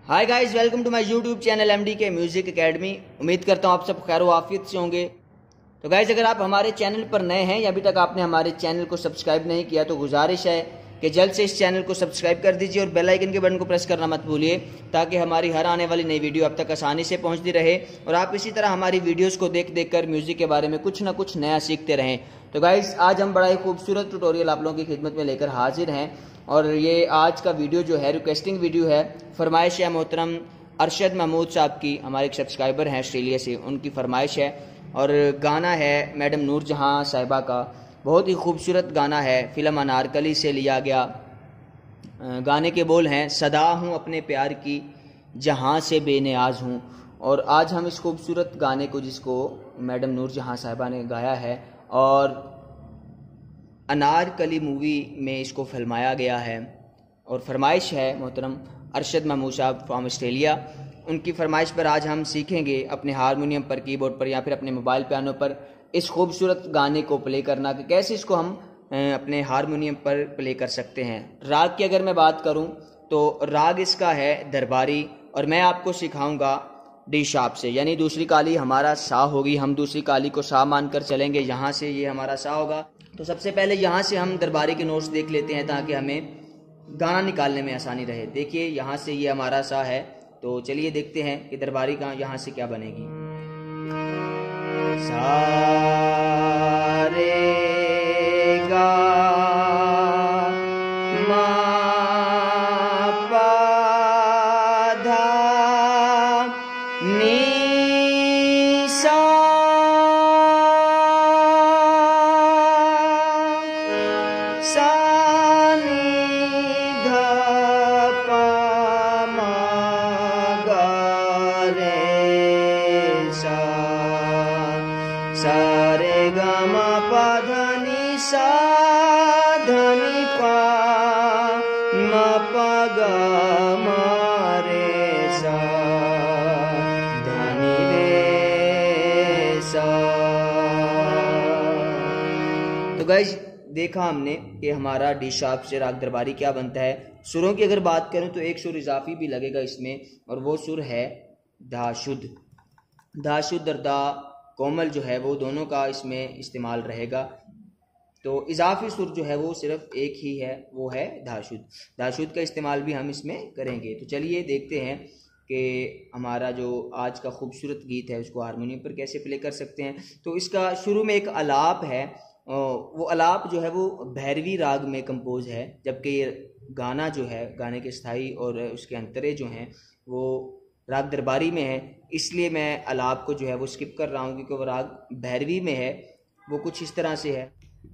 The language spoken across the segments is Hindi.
Hi guys, welcome to my YouTube channel MD के म्यूजिक एकेडमी। उम्मीद करता हूँ आप सब खैर आफियत से होंगे। तो गाइस, अगर आप हमारे चैनल पर नए हैं या अभी तक आपने हमारे चैनल को सब्सक्राइब नहीं किया तो गुजारिश है कि जल्द से इस चैनल को सब्सक्राइब कर दीजिए और बेल आइकन के बटन को प्रेस करना मत भूलिए, ताकि हमारी हर आने वाली नई वीडियो आप तक आसानी से पहुंचती रहे और आप इसी तरह हमारी वीडियोस को देख देख कर म्यूजिक के बारे में कुछ ना कुछ नया सीखते रहें। तो गाइस, आज हम बड़ा ही खूबसूरत ट्यूटोरियल आप लोगों की खिदमत में लेकर हाजिर हैं और ये आज का वीडियो जो है रिक्वेस्टिंग वीडियो है। फरमाइश है मोहतरम अरशद महमूद साहब की, हमारे एक सब्सक्राइबर हैं ऑस्ट्रेलिया से, उनकी फरमाइश है और गाना है मैडम नूर जहां साहिबा का। बहुत ही खूबसूरत गाना है, फिल्म अनारकली से लिया गया। गाने के बोल हैं, सदा हूँ अपने प्यार की जहां से बेनियाज हूँ। और आज हम इस खूबसूरत गाने को, जिसको मैडम नूर जहां साहिबा ने गाया है और अनारकली मूवी में इसको फिल्माया गया है, और फरमाइश है मोहतरम अरशद महमूद साहब फ्राम ऑस्ट्रेलिया। उनकी फरमाइश पर आज हम सीखेंगे अपने हारमोनियम पर, कीबोर्ड पर या फिर अपने मोबाइल पियानो पर इस खूबसूरत गाने को प्ले करना, कि कैसे इसको हम अपने हारमोनियम पर प्ले कर सकते हैं। राग की अगर मैं बात करूं तो राग इसका है दरबारी, और मैं आपको सिखाऊंगा डी शार्प से, यानी दूसरी काली हमारा सा होगी। हम दूसरी काली को सा मानकर चलेंगे, यहाँ से ये हमारा सा होगा। तो सबसे पहले यहाँ से हम दरबारी के नोट्स देख लेते हैं ताकि हमें गाना निकालने में आसानी रहे। देखिए, यहाँ से ये हमारा सा है, तो चलिए देखते हैं कि दरबारी का यहाँ से क्या बनेगी। सा रे गा मा पा धा नी सा सा सा रे गा मा पा धा नी सा धा नी पा मा पा गा मा रे सा धा नी रे सा। तो गाइस, देखा हमने कि हमारा डी शार्प से राग दरबारी क्या बनता है। सुरों की अगर बात करें तो एक सुर इजाफी भी लगेगा इसमें, और वो सुर है धा शुद्ध। धा शुद्ध और दा कोमल जो है वो दोनों का इसमें इस्तेमाल रहेगा। तो इजाफी सुर जो है वो सिर्फ एक ही है, वो है धा शुद्ध। धा शुद्ध का इस्तेमाल भी हम इसमें करेंगे। तो चलिए देखते हैं कि हमारा जो आज का खूबसूरत गीत है उसको हारमोनियम पर कैसे प्ले कर सकते हैं। तो इसका शुरू में एक अलाप है, वो अलाप जो है वो भैरवी राग में कंपोज है, जबकि ये गाना जो है, गाने के स्थाई और उसके अंतरे जो हैं वो राग दरबारी में है। इसलिए मैं अलाप को जो है वो स्किप कर रहा हूँ, क्योंकि वो राग भैरवी में है। वो कुछ इस तरह से है।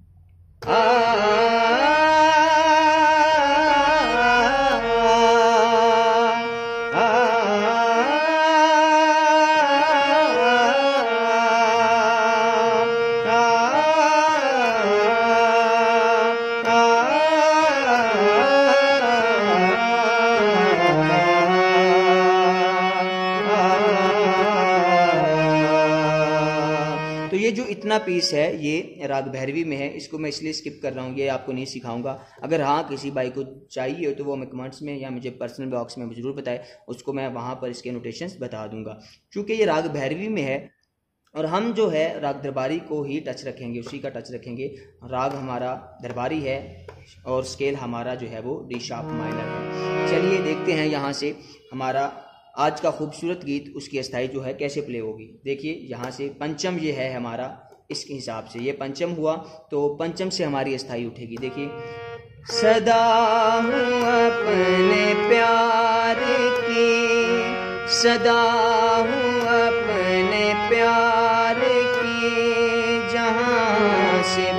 तो ये जो इतना पीस है ये राग भैरवी में है, इसको मैं इसलिए स्किप कर रहा हूँ, ये आपको नहीं सिखाऊंगा। अगर हाँ किसी भाई को चाहिए हो तो वो हमें कमेंट्स में या मुझे पर्सनल बॉक्स में ज़रूर बताए, उसको मैं वहाँ पर इसके नोटेशंस बता दूंगा। क्योंकि ये राग भैरवी में है और हम जो है राग दरबारी को ही टच रखेंगे, उसी का टच रखेंगे। राग हमारा दरबारी है और स्केल हमारा जो है वो डी शार्प माइनर है। चलिए देखते हैं यहाँ से हमारा आज का खूबसूरत गीत, उसकी अस्थाई जो है कैसे प्ले होगी। देखिए, यहाँ से पंचम ये है हमारा, इसके हिसाब से ये पंचम हुआ, तो पंचम से हमारी अस्थाई उठेगी। देखिए, सदा हूँ अपने प्यार की, सदा हूँ अपने प्यार की जहाँ से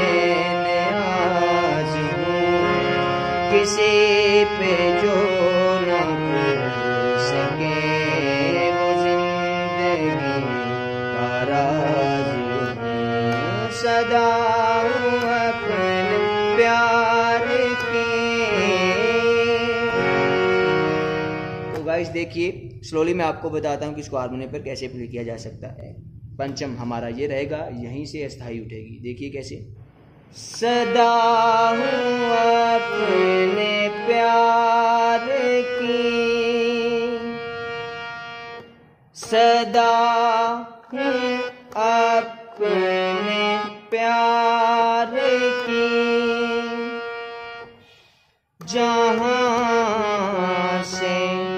बेनियाज हूँ, किसी पे जो ना सके वो जिंदगी का राज हूँ, सदा हूँ अपने प्यार की। तो गाइस देखिए, स्लोली मैं आपको बताता हूँ कि इसको हारमोनियम पर कैसे प्ले किया जा सकता है। पंचम हमारा ये रहेगा, यहीं से अस्थाई उठेगी। देखिए कैसे, सदा हूँ अपने प्यार की सदा हूँ अपने प्यार की, जहाँ से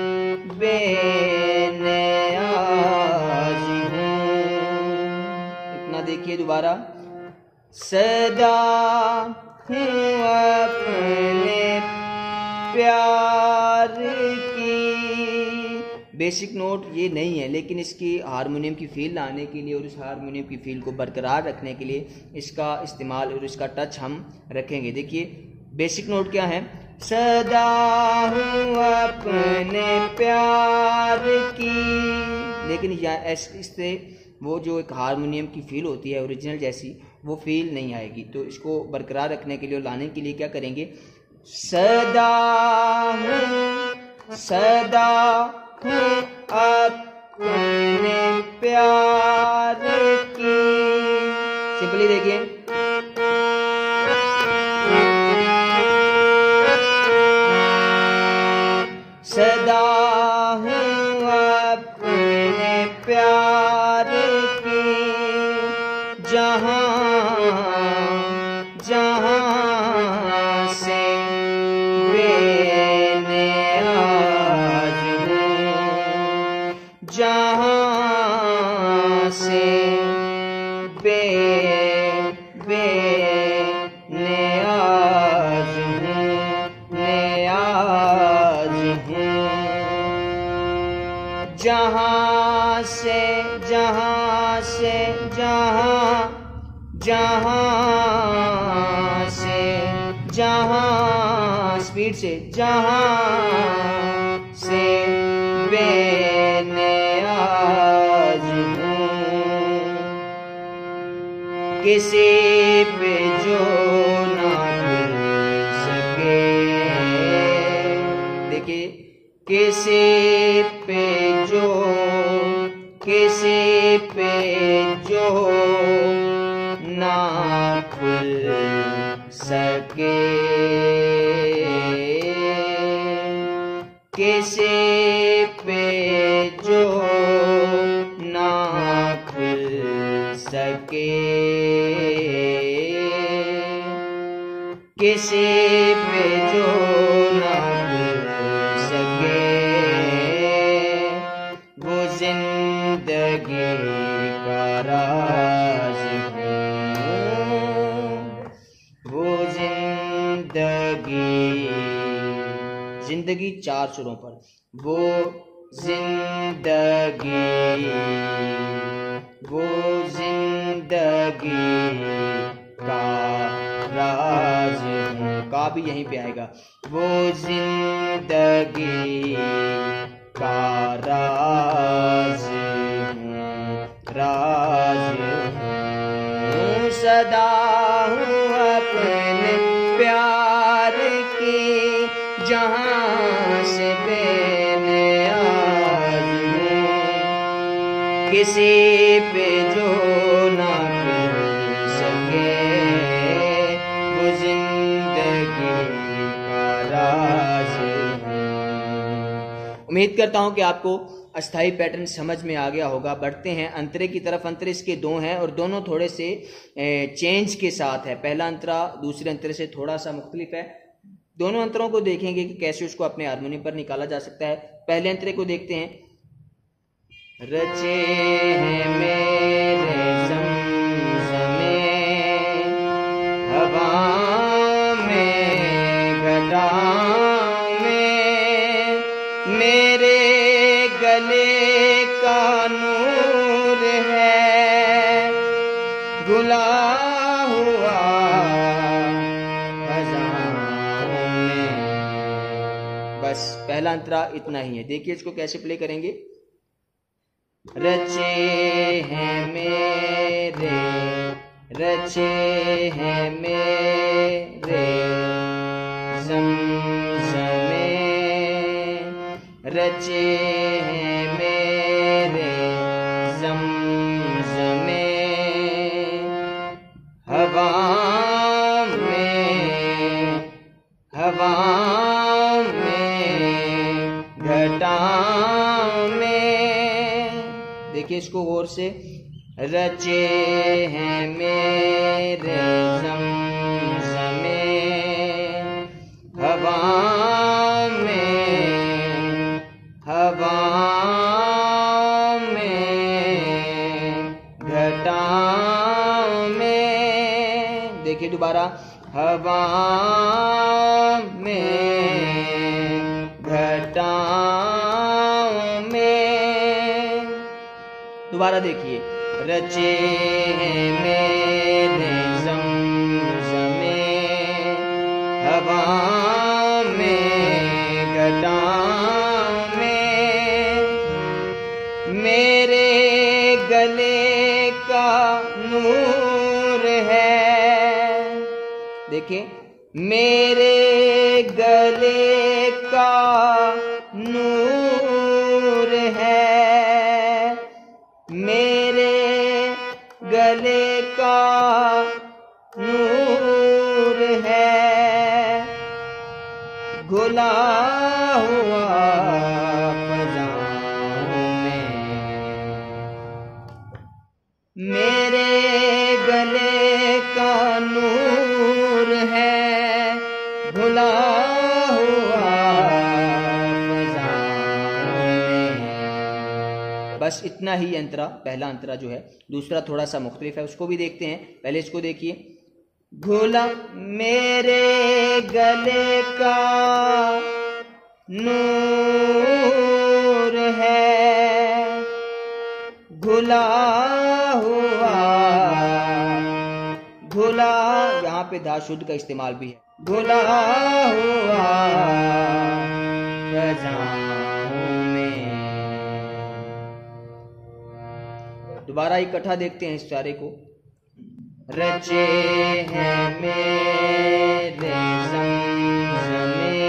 बेनियाज हूँ। इतना देखिए दोबारा, सदा हूँ अपने प्यार की। बेसिक नोट ये नहीं है, लेकिन इसकी हारमोनियम की फील लाने के लिए और इस हारमोनियम की फील को बरकरार रखने के लिए इसका इस्तेमाल और इसका टच हम रखेंगे। देखिए बेसिक नोट क्या है, सदा हूँ अपने प्यार की, लेकिन इससे वो जो एक हारमोनियम की फील होती है ओरिजिनल जैसी, वो फील नहीं आएगी। तो इसको बरकरार रखने के लिए और लाने के लिए क्या करेंगे, सदा हूँ अपने प्यार की। सिंपली देखिए, सदा हूँ अपने प्यार की, जहाँ से बेनियाज हूँ, जहाँ से बेनियाज हूँ, नियाज हूँ। जहाँ स्पीड से, जहाँ से बेनियाज हूँ, किसी पे जो ना भूल सके। देखिए, किसी पे जो ना खुल सके, किसी पे जो ना खुल सके, किसी पे जो ना खुल सके, वो जिंदगी का राज है, वो जिंदगी चार सुरों पर, वो जिंदगी का राज हूँ, का भी यहीं पे आएगा, वो जिंदगी का राज हूँ, सदा हूँ अपने प्यार की, जहाँ से बेनियाज हूँ, किसी पे जो ना खुल सके, वो जिंदगी का राज है। उम्मीद करता हूँ कि आपको अस्थाई पैटर्न समझ में आ गया होगा। बढ़ते हैं अंतरे की तरफ। अंतरे इसके दो हैं और दोनों थोड़े से चेंज के साथ है। पहला अंतरा दूसरे अंतरे से थोड़ा सा मुख्तलिफ है। दोनों अंतरों को देखेंगे कि कैसे उसको अपने हारमोनियम पर निकाला जा सकता है। पहले अंतरे को देखते हैं। रचे हैं मेरे ज़मज़मे हवा में घटा में, मेरे गले का नूर है घुला हुआ खज़ानों में। बस पहला अंतरा इतना ही है। देखिए इसको कैसे प्ले करेंगे। रचे हैं मेरे ज़मज़मे, रचे हैं मेरे ज़मज़मे हवा में घटा में, देखिए इसको गौर से। रचे हैं मेरे ज़मज़मे हवा में, हवा में, घटा में। देखिए दोबारा, हवा में, घटा में। दोबारा देखिए, रचे हैं मेरे ज़मज़मे हवा में, घटा में। मेरे गले का नूर है। देखिए, मेरे गले का नूर है, मेरे गले का नूर है। घुला हुआ फ़ज़ाओं में, मेरे गले का नूर है, घुला हुआ फ़ज़ाओं में। बस इतना ही अंतरा, पहला अंतरा जो है। दूसरा थोड़ा सा मुख्तलिफ है, उसको भी देखते हैं। पहले इसको देखिए। घुला मेरे गले का नूर है, घुला हुआ, घुला, यहाँ पे धा शुद्ध का इस्तेमाल भी है। घुला हुआ फ़ज़ाओं में। दोबारा इकट्ठा देखते हैं इस सारे को। रचे हैं मेरे ज़मज़मे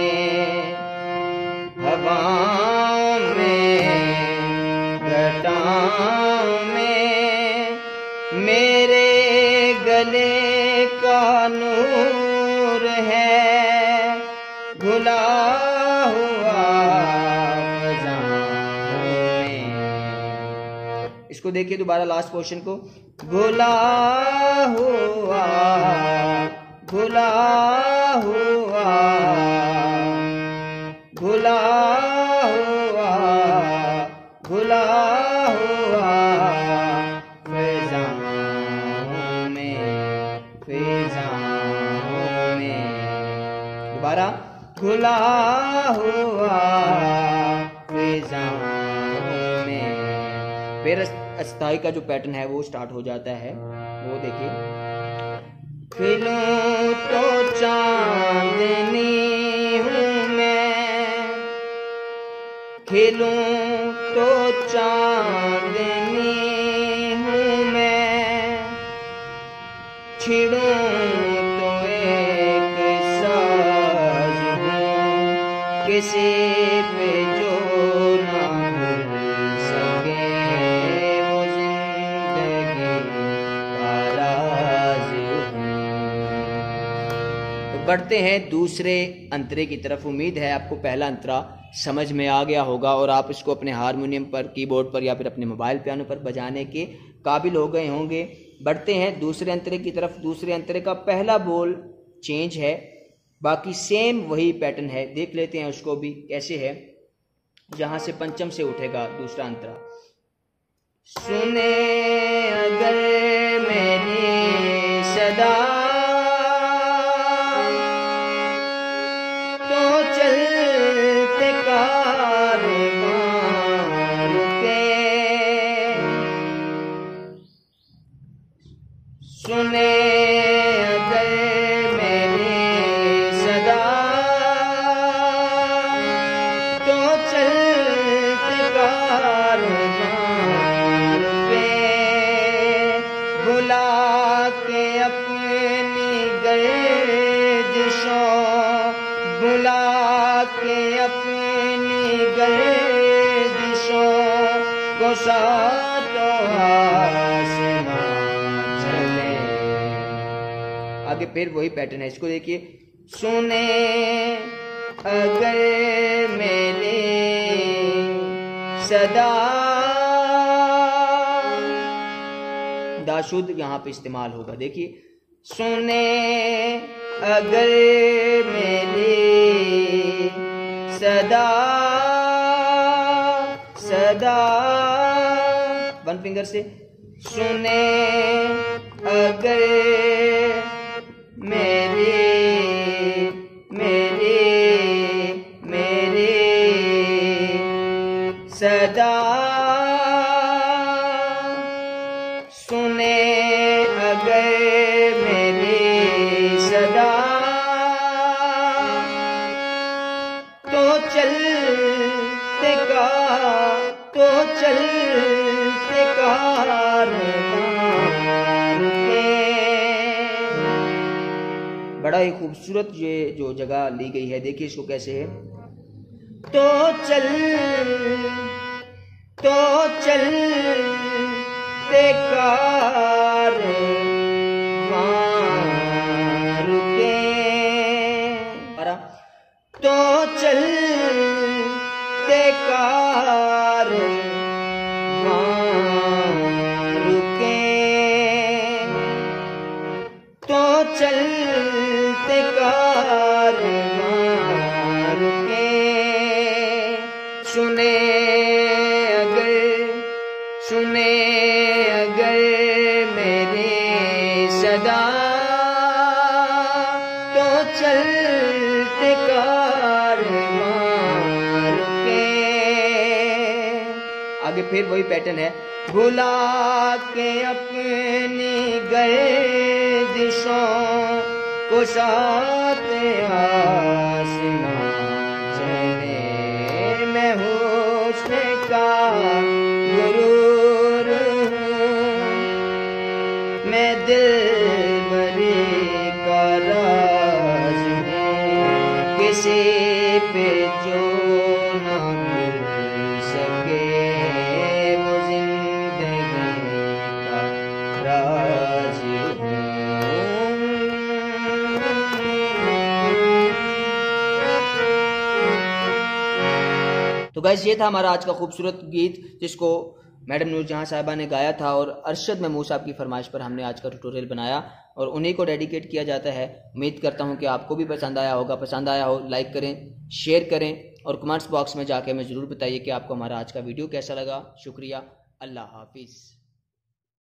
हवा में, घटा में। मेरे गले का नूर है, घुला हुआ फ़ज़ाओं में। इसको देखिए दोबारा, लास्ट पोर्शन को। घुला हुआ, घुला हुआ, घुला हुआ, घुला हुआ फ़ज़ाओं में, फ़ज़ाओं में। दोबारा, घुला हुआ फ़ज़ाओं में। फिर अस्थाई का जो पैटर्न है वो स्टार्ट हो जाता है। वो देखिए। खिलूं तो चांदनी हूँ मैं, खिलूं तो चांदनी हूँ मैं, छिड़ूं तो एक साज हूँ, किसी पे जो ना भूल सके वो जिंदगी का राज हूँ। तो बढ़ते हैं दूसरे अंतरे की तरफ। उम्मीद है आपको पहला अंतरा समझ में आ गया होगा और आप इसको अपने हारमोनियम पर, कीबोर्ड पर या फिर अपने मोबाइल पियानो पर बजाने के काबिल हो गए होंगे। बढ़ते हैं दूसरे अंतरे की तरफ। दूसरे अंतरे का पहला बोल चेंज है, बाकी सेम वही पैटर्न है। देख लेते हैं उसको भी कैसे है। जहां से पंचम से उठेगा दूसरा अंतरा। सुने अगर मेरी सदा तो चलते कारवां रुके, सुने अगर मेरी सदा तो चलते कारवां रुके, बुला के अपनी गर्दिशों, बुला के अपनी गर्दिशों को सातों आसमां चले। आगे फिर वही पैटर्न है, इसको देखिए। सुने अगर मेरी सदा शुद्ध यहाँ पे इस्तेमाल होगा। देखिए, सुने अगर मेरी सदा सदा, वन फिंगर से, सुने अगर मेरी मेरी मेरी सदा, सुने अगर मेरी सदा, तो चलते का तो चलते बड़ा ही खूबसूरत ये जो जगह ली गई है, देखिए इसको कैसे है। तो चलते कारवां रुके, तो चलते कारवां रुके, तो चलते कारवां रुके, सुने अगर मेरी सदा, तो चलते कारवां रुके। आगे फिर वही पैटर्न है। भुला के अपनी गर्दिशों को साथ आसमां चले, मैं हुस्न का गुरूर हूँ, मैं दिलबरी का राज हूँ, किसी पे जो ना मिल सके वो जिंदगी का राज हूँ। तो गाइस, ये था हमारा आज का खूबसूरत गीत जिसको मैडम नूरजहां साहिबा ने गाया था और अरशद महमूद साहब की फरमाइश पर हमने आज का ट्यूटोरियल बनाया और उन्हीं को डेडिकेट किया जाता है। उम्मीद करता हूं कि आपको भी पसंद आया होगा। पसंद आया हो लाइक करें, शेयर करें और कमेंट्स बॉक्स में जाके हमें ज़रूर बताइए कि आपको हमारा आज का वीडियो कैसा लगा। शुक्रिया, अल्लाह हाफिज़।